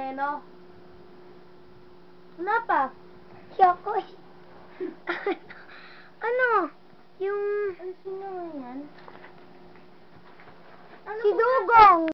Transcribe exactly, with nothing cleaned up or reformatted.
Moreno. Wala pa. Choco. Ano? Yung... Ano sino yan? Si Dugong.